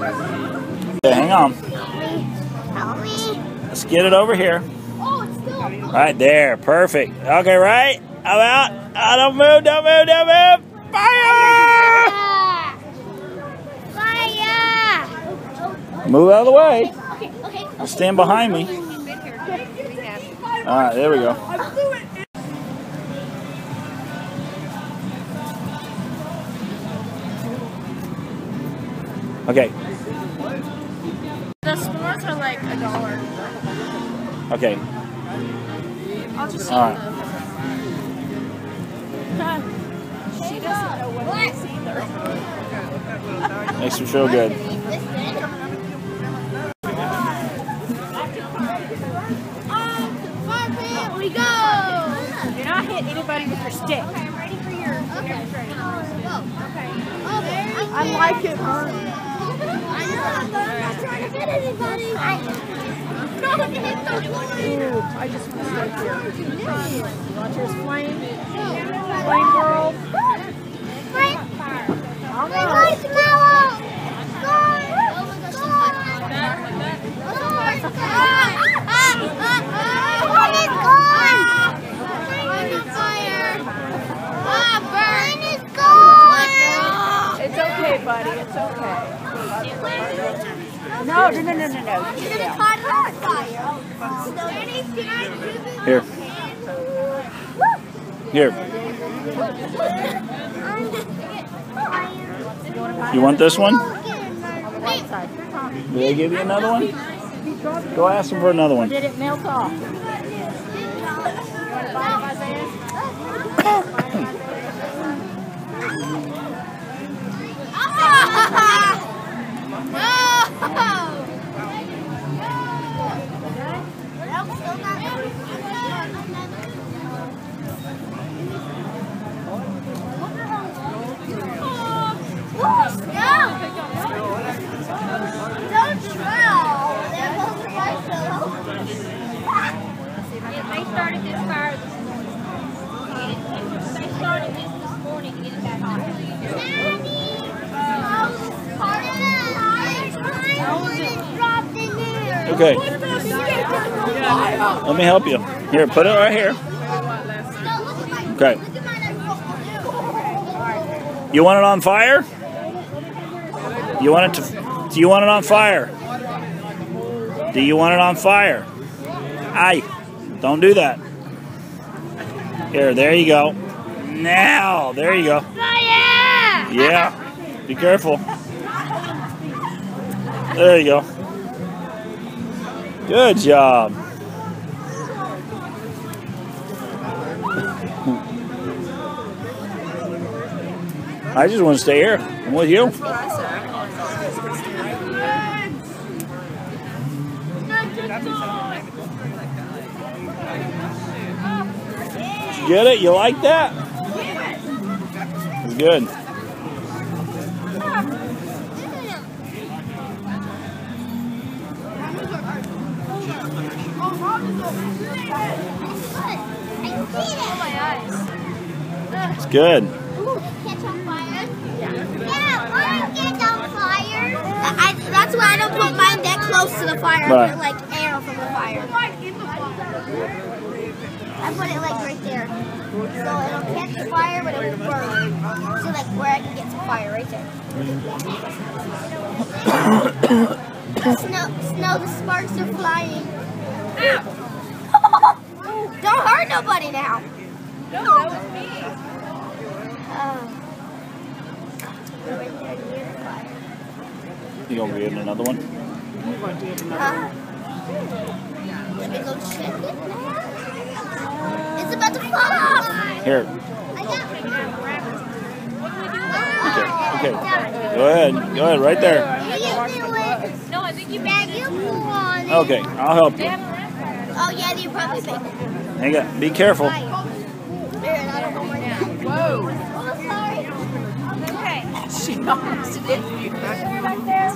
Okay, hang on. Help me. Let's get it over here. Oh, it's still. Right there. Perfect. Okay, right. I'm out. Oh, don't move, don't move, don't move. Fire! Fire! Move out of the way. Okay, okay. I'll stand behind me. All right, there we go. Okay. The s'mores are like $1. Okay. I'll just All right. She doesn't know what it is either. Makes me feel good. Here we go. Do not hit anybody with your stick. Okay, I'm ready for your. Okay. Okay. I like it. I know, but I'm not trying to hit anybody. Ooh, I just want to stay here. Watch yours flame. Flame world. I'll go. Marshmallows. What is gone? Mine is fire. Mine is gone. It's okay, buddy. It's okay. No. You're gonna caught her on fire. Here. Here. You want this one? Did they give you another one? Go ask them for another one. Did it melt off? You want to buy it, Isaiah? They started this fire this morning. They started this morning to get it back on. Okay. Let me help you. Here, put it right here. Okay. You want it on fire? You want it to? Do you want it on fire? Do you want it on fire? Aye. Don't do that. Here, there you go. Now, there you go. Fire! Yeah. Be careful. There you go. Good job. I just want to stay here. I'm with you. Did you get it? You like that? It's good. It's good. Catch on fire? Yeah, mine gets on fire. That's why I don't put mine that close to the fire. Right. I put it like air from the fire. I put it like right there. So it'll catch the fire, but it won't burn. So like where I can get some fire right there. Snow, the sparks are flying. Ow! Don't hurt nobody now. No, that was me. Right there near the fire. You gonna get another one? Let me go check it now. It's about to fall off. Here. I got Okay. Go ahead. Go ahead. Right there. No, I think you Dad, you pull on it. Okay. I'll help you. Oh, yeah, you probably make it. Hang on. Be careful. There, I don't know where that. Whoa. Oh, sorry. okay. She almost hit you. Right there.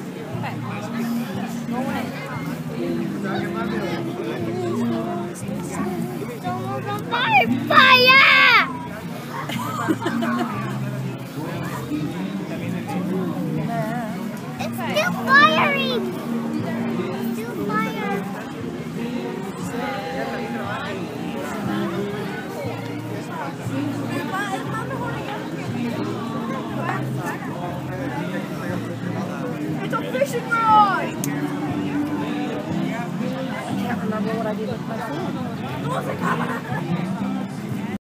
Fire! Fire! It's still fire! my phone.